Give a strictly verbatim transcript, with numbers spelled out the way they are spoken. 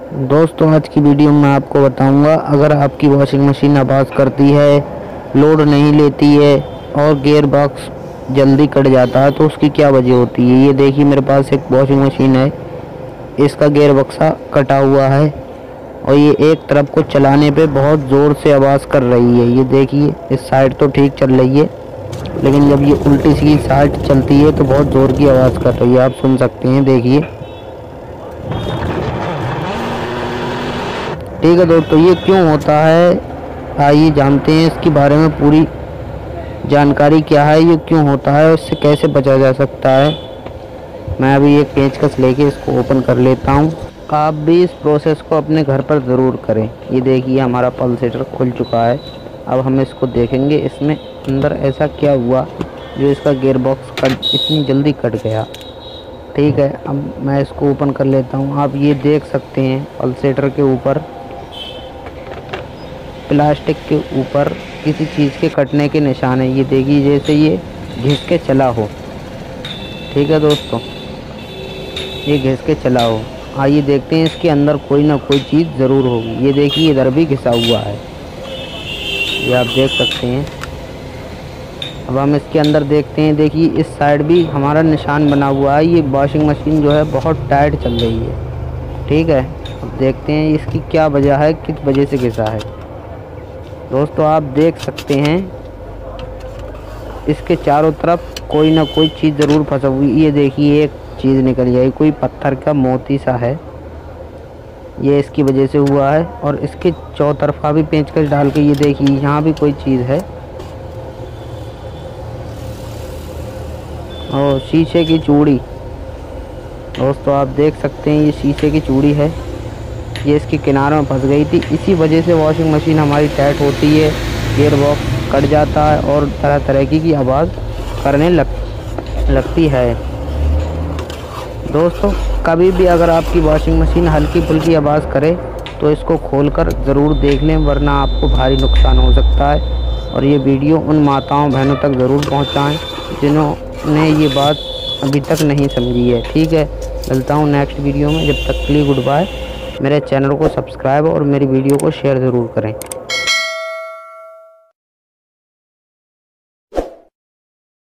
दोस्तों आज की वीडियो में आपको बताऊंगा, अगर आपकी वॉशिंग मशीन आवाज़ करती है, लोड नहीं लेती है और गियर बॉक्स जल्दी कट जाता है तो उसकी क्या वजह होती है। ये देखिए मेरे पास एक वॉशिंग मशीन है, इसका गियर बक्सा कटा हुआ है और ये एक तरफ को चलाने पे बहुत ज़ोर से आवाज़ कर रही है। ये देखिए इस साइड तो ठीक चल रही है, लेकिन जब ये उल्टी सीधी साइड चलती है तो बहुत ज़ोर की आवाज़ कर रही है, आप सुन सकते हैं। देखिए ठीक है दोस्तों, ये क्यों होता है आइए जानते हैं इसके बारे में पूरी जानकारी क्या है, ये क्यों होता है और इससे कैसे बचा जा सकता है। मैं अभी एक पेंचकस लेके इसको ओपन कर लेता हूँ। आप भी इस प्रोसेस को अपने घर पर ज़रूर करें। ये देखिए हमारा पल्सेटर खुल चुका है। अब हम इसको देखेंगे इसमें अंदर ऐसा क्या हुआ जो इसका गियर बॉक्स कट इतनी जल्दी कट गया। ठीक है, अब मैं इसको ओपन कर लेता हूँ। आप ये देख सकते हैं पल्सेटर के ऊपर, प्लास्टिक के ऊपर किसी चीज़ के कटने के निशान है। ये देखिए जैसे ये घिस के चला हो। ठीक है दोस्तों, ये घिस के चला हो। आइए देखते हैं इसके अंदर कोई ना कोई चीज़ ज़रूर होगी। ये देखिए इधर भी घिसा हुआ है, ये आप देख सकते हैं। अब हम इसके अंदर देखते हैं। देखिए इस साइड भी हमारा निशान बना हुआ है। ये वॉशिंग मशीन जो है बहुत टाइट चल रही है। ठीक है, अब देखते हैं इसकी क्या वजह है, किस वजह से घिसा है। दोस्तों आप देख सकते हैं इसके चारों तरफ कोई ना कोई चीज़ ज़रूर फंसा हुई। ये देखिए एक चीज़ निकल आई, कोई पत्थर का मोती सा है, ये इसकी वजह से हुआ है। और इसके चौतरफा भी पेंचकस डाल के ये देखिए यहाँ भी कोई चीज़ है। और शीशे की चूड़ी, दोस्तों आप देख सकते हैं ये शीशे की चूड़ी है, ये इसके किनारों में फंस गई थी। इसी वजह से वॉशिंग मशीन हमारी टाइट होती है, गियर बॉक्स कट जाता है और तरह तरह की की आवाज़ करने लग लगती है। दोस्तों कभी भी अगर आपकी वॉशिंग मशीन हल्की फुल्की आवाज़ करे तो इसको खोलकर ज़रूर देख लें, वरना आपको भारी नुकसान हो सकता है। और ये वीडियो उन माताओं बहनों तक ज़रूर पहुँचाएँ जिन्होंने ये बात अभी तक नहीं समझी है। ठीक है, मिलता हूँ नेक्स्ट वीडियो में, जब तक के लिए गुड बाय। मेरे चैनल को सब्सक्राइब और मेरी वीडियो को शेयर ज़रूर करें।